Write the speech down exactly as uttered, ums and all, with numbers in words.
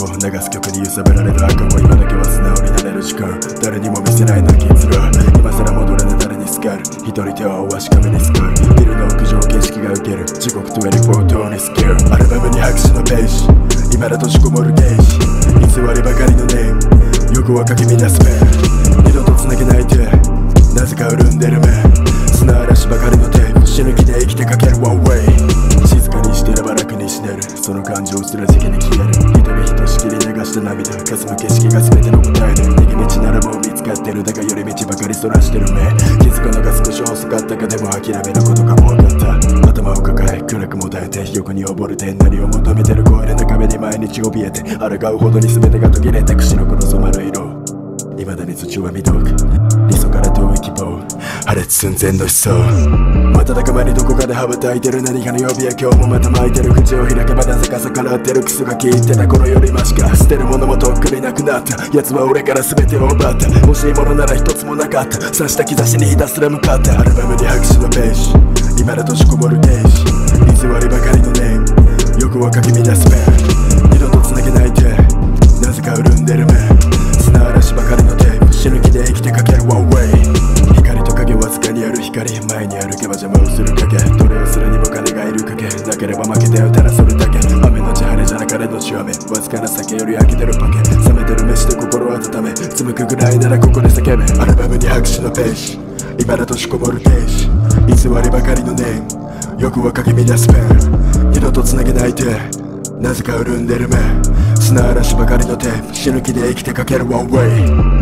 こ流す曲に揺さぶられる赤も今だけは素直になれる時間、誰にも見せない泣きづら今更戻れぬ誰にすがる一人手はわしかめにすかるビルの屋上景色が受ける地獄にじゅうよじかんにスキルアルバムに拍手のページ今だ閉じこもるゲージ偽りばかりのネーム欲はかき乱す目二度と繋げない手なぜか潤んでる目砂嵐ばかりのテープ死ぬ気で生きてかけるワンウェイ静かにしてれば楽に死ねるその感情すら時期に消える一人ひとしきり流した涙霞む景色が全ての答えで逃げ道ならもう見つかってるだが寄り道ばかりそらしてる目気づくのが少し遅かったかでも諦めることが怖かった頭を抱え暗くも耐えて欲に溺れて何を求めてる超えれた壁に毎日怯えて抗うほどに全てが途切れてく白黒染まる色未だに土は未読理想から遠い希望破裂寸前の思想瞬く間にどこかで羽ばたいてる何かの呼びや今日もまた巻いてる口を開けばなぜか逆らってるクソが効いてた頃よりマシか捨てるものもとっくになくなった奴は俺から全てを奪った欲しいものなら一つもなかった刺した兆しにひたすら向かったアルバムに拍手のページ今だ閉じこもるゲージ偽りばかりのネーム欲をかき乱す目二度と繋げない手なぜか潤んでる目砂嵐ばかりのテープ死ぬ気で生きてかけるワンウェイ光と影わずかにある光前に歩けば邪魔をする影どれをするにも金がいる影なければ負けてよただそれだけ雨のち晴れじゃなかれのち雨わずかな酒より飽きてるパケ冷めてる飯で心温め紡くぐらいならここで叫べアルバムに拍手のページ今だ閉じこもるゲージ偽りばかりのネーム欲はかき乱すペン二度と繋げない手なぜか潤んでる目砂嵐ばかりのテープ死ぬ気で生きてかけるワンウェイ